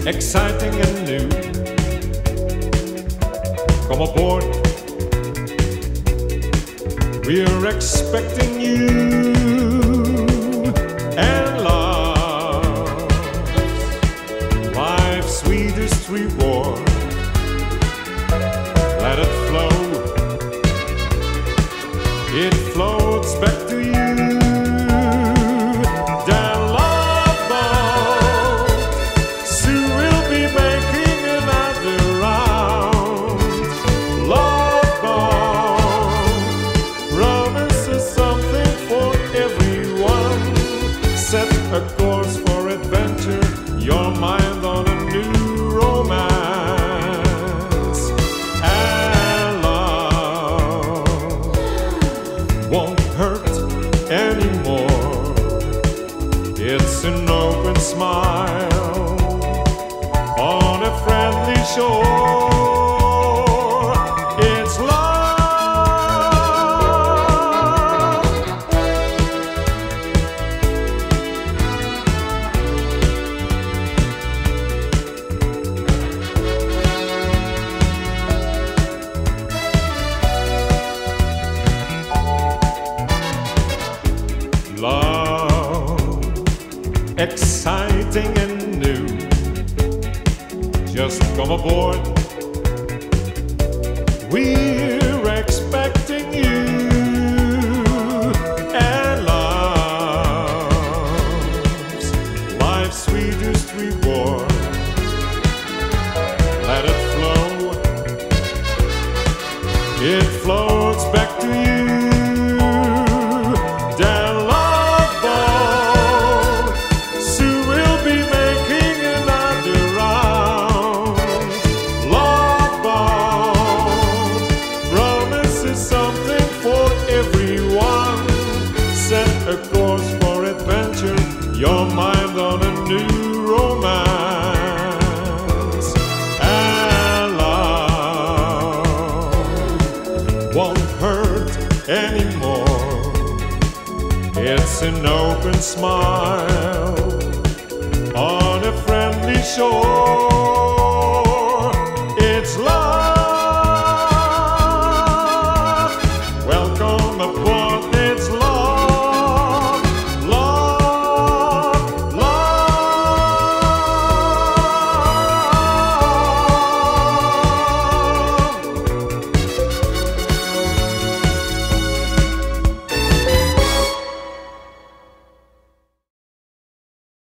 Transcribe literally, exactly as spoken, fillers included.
exciting and new. Come aboard, we're expecting you. And love, life's sweetest reward. Let it flow, it floats back to you. A course for adventure, your mind on a new romance. And love won't hurt anymore. It's an open smile on a friendly shore. It's love. Love, exciting and new. Just come aboard, we're expecting you. And love's life's sweetest reward. Let it flow, it floats back to you. A course for adventure, your mind on a new romance. And love won't hurt anymore. It's an open smile on a friendly shore.